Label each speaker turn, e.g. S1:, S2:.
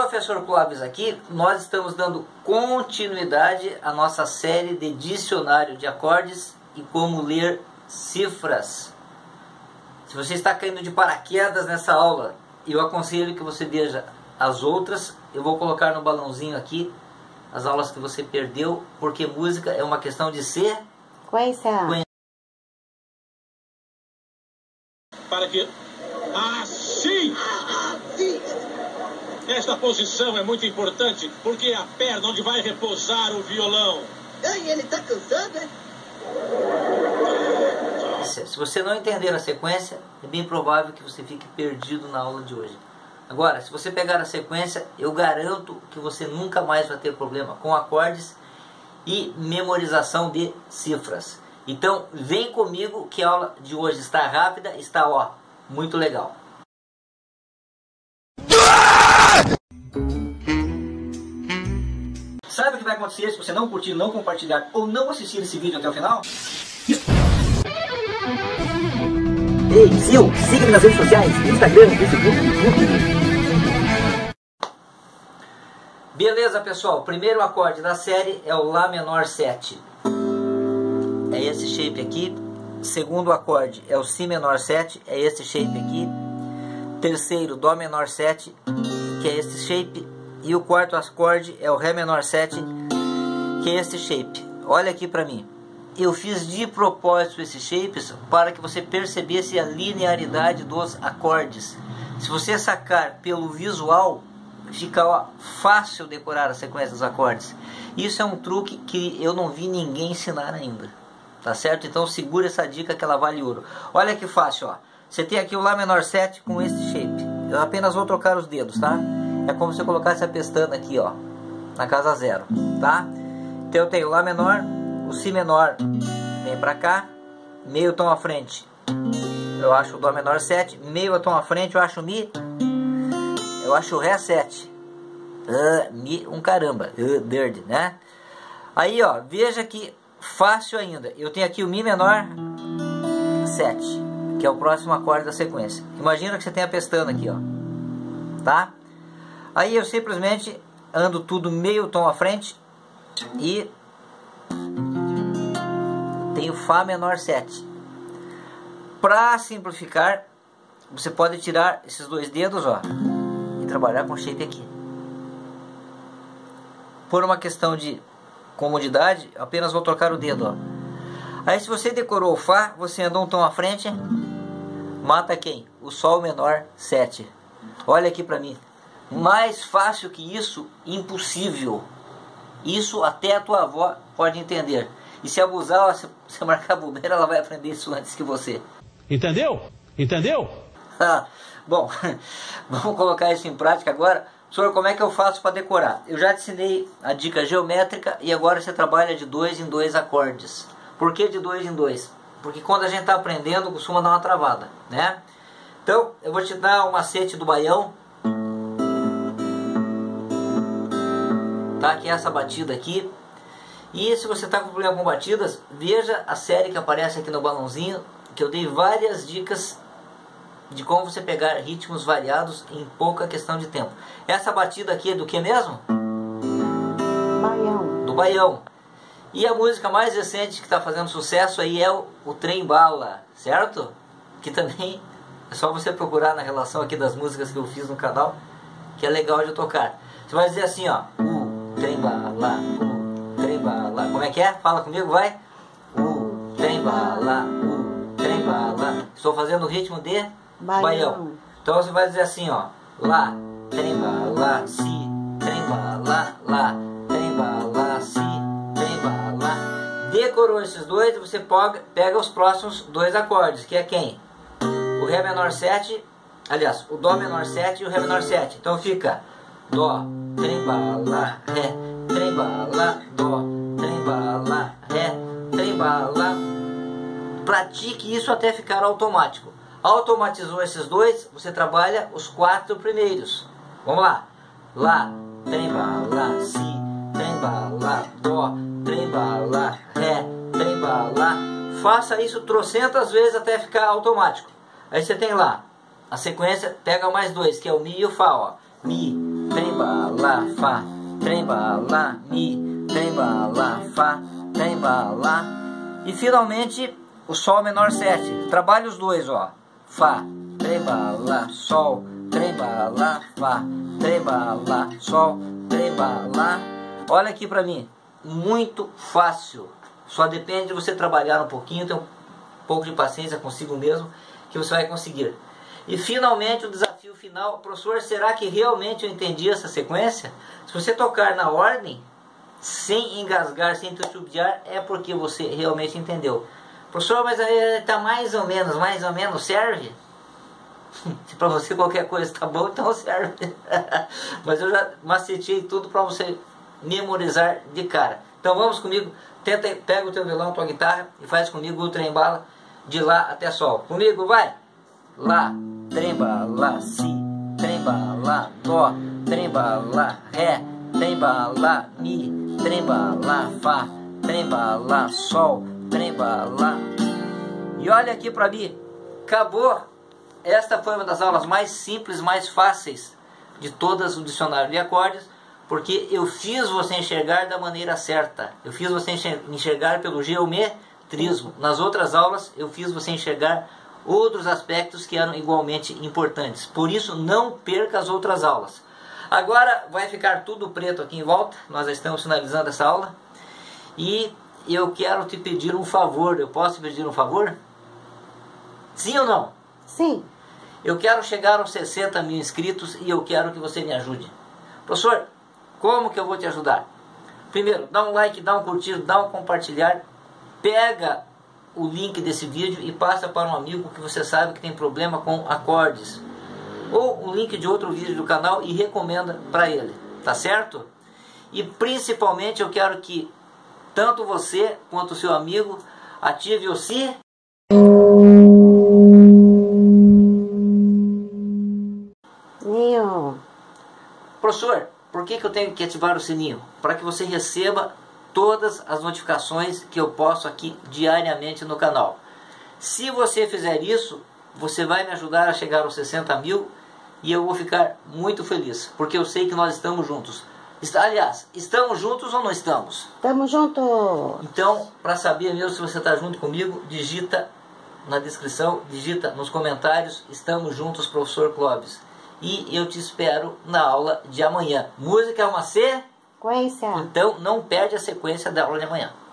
S1: Professor Clóvis aqui, nós estamos dando continuidade à nossa série de dicionário de acordes e como ler cifras. Se você está caindo de paraquedas nessa aula, eu aconselho que você veja as outras. Eu vou colocar no balãozinho aqui as aulas que você perdeu, porque música é uma questão de sequência.
S2: Para que... Assim! Esta posição é muito importante, porque é a perna onde vai repousar o violão.
S3: Ai, ele tá cansado, é?
S1: Se você não entender a sequência, é bem provável que você fique perdido na aula de hoje. Agora, se você pegar a sequência, eu garanto que você nunca mais vai ter problema com acordes e memorização de cifras. Então, vem comigo que a aula de hoje está rápida, está muito legal. Sabe o que vai acontecer se você não curtir, não compartilhar ou não assistir esse vídeo até o final? Ei, Sil, siga-me nas redes sociais, Instagram, Facebook, YouTube. Beleza, pessoal, o primeiro acorde da série é o Lá menor 7. É esse shape aqui. Segundo acorde é o Si menor 7, é esse shape aqui. Terceiro, Dó menor 7, que é esse shape. E o quarto acorde é o Ré menor 7, que é esse shape. Olha aqui pra mim. Eu fiz de propósito esses shapes para que você percebesse a linearidade dos acordes. Se você sacar pelo visual, fica fácil decorar a sequência dos acordes. Isso é um truque que eu não vi ninguém ensinar ainda. Tá certo? Então segura essa dica que ela vale ouro. Olha que fácil, Você tem aqui o Lá menor 7 com esse shape. Eu apenas vou trocar os dedos, tá? É como se eu colocasse a pestana aqui, na casa 0, tá? Então eu tenho o Lá menor, o Si menor vem pra cá, meio tom à frente eu acho o Dó menor 7, meio tom à frente eu acho o Mi, eu acho o Ré 7, Mi caramba, dirty, né? Aí veja que fácil ainda, eu tenho aqui o Mi menor 7, que é o próximo acorde da sequência. Imagina que você tem a pestana aqui, tá? Aí eu simplesmente ando tudo meio tom à frente e tenho Fá menor 7. Para simplificar, você pode tirar esses dois dedos, e trabalhar com shape aqui. Por uma questão de comodidade, apenas vou trocar o dedo, Aí se você decorou o Fá, você andou um tom à frente, mata quem? O Sol menor 7. Olha aqui pra mim. Mais fácil que isso, impossível. Isso até a tua avó pode entender. E se abusar, se você marcar bobeira, ela vai aprender isso antes que você.
S2: Entendeu? Entendeu?
S1: Bom, vamos colocar isso em prática agora. Senhor, como é que eu faço para decorar? Eu já te ensinei a dica geométrica e agora você trabalha de 2 em 2 acordes. Por que de 2 em 2? Porque quando a gente está aprendendo, costuma dar uma travada, né? Então, eu vou te dar um macete do baião. Tá? Que é essa batida aqui. E se você está com problema com batidas, veja a série que aparece aqui no balãozinho, que eu dei várias dicas de como você pegar ritmos variados em pouca questão de tempo. Essa batida aqui é do que mesmo?
S3: Baião.
S1: Do baião. E a música mais recente que está fazendo sucesso aí é o Trem Bala, certo? Que também é só você procurar na relação aqui das músicas que eu fiz no canal, que é legal de tocar. Você vai dizer assim, trem bala, trem bala. Como é que é? Fala comigo, vai. Trem bala, trem bala. Estou fazendo o ritmo de baião. Então você vai dizer assim, lá, trem bala, si, trem bala, lá, trem bala, si, trem bala. Decorou esses dois, você pega os próximos dois acordes, que é quem? O Ré menor 7, aliás, o Dó menor 7 e o Ré menor 7. Então fica Dó, trem bala, Ré, trem bala, Dó, trem bala, Ré, trem bala. Pratique isso até ficar automático. Automatizou esses dois, você trabalha os 4 primeiros. Vamos lá. Lá, trem bala, si, trem bala, Dó, trem bala, Ré, trem bala. Faça isso trocentas vezes até ficar automático. Aí você tem lá a sequência, pega mais dois, que é o Mi e o Fá, Mi, trembala, Fá, trembala, Mi, trembala, Fá, trembala. E finalmente o Sol menor 7. Trabalhe os dois, ó. Fá, trembala, Sol, trembala, Fá, trembala, Sol, trembala. Olha aqui pra mim, muito fácil. Só depende de você trabalhar um pouquinho, ter um pouco de paciência consigo mesmo, que você vai conseguir. E finalmente o desafio final, professor, será que realmente eu entendi essa sequência? Se você tocar na ordem, sem engasgar, sem titubear, é porque você realmente entendeu. Professor, mas aí tá mais ou menos serve? Se para você qualquer coisa tá bom, então serve. Mas eu já macetei tudo para você memorizar de cara. Então vamos comigo, pega o teu violão, tua guitarra e faz comigo o trem-bala de Lá até Sol. Comigo, vai! Lá, trem-bala, Si, trem-bala, Dó, trem-bala, Ré, trem-bala, Mi, trem-bala, Fá, trem-bala, Sol, trem-bala. E olha aqui para mim, acabou. Esta foi uma das aulas mais simples, mais fáceis de todas o dicionário de acordes, porque eu fiz você enxergar da maneira certa. Eu fiz você enxergar pelo geometrismo. Nas outras aulas eu fiz você enxergar outros aspectos que eram igualmente importantes. Por isso não perca as outras aulas. Agora vai ficar tudo preto aqui em volta. Nós já estamos finalizando essa aula. E eu quero te pedir um favor. Eu posso te pedir um favor? Sim ou não?
S4: Sim.
S1: Eu quero chegar aos 60 mil inscritos e eu quero que você me ajude. Professor, como que eu vou te ajudar? Primeiro, dá um like, dá um curtir, dá um compartilhar. Pega o link desse vídeo e passa para um amigo que você sabe que tem problema com acordes. Ou um link de outro vídeo do canal e recomenda para ele. Tá certo? E principalmente eu quero que tanto você quanto o seu amigo ative o sininho. Professor, por que eu tenho que ativar o sininho? Para que você receba todas as notificações que eu posto aqui diariamente no canal. Se você fizer isso, você vai me ajudar a chegar aos 60 mil e eu vou ficar muito feliz, porque eu sei que nós estamos juntos. Aliás, estamos juntos ou não estamos?
S4: Estamos juntos.
S1: Então, para saber mesmo se você está junto comigo, digita na descrição, digita nos comentários, estamos juntos, professor Clóvis. E eu te espero na aula de amanhã. Música é uma sequência. Então não perde a sequência da aula de amanhã.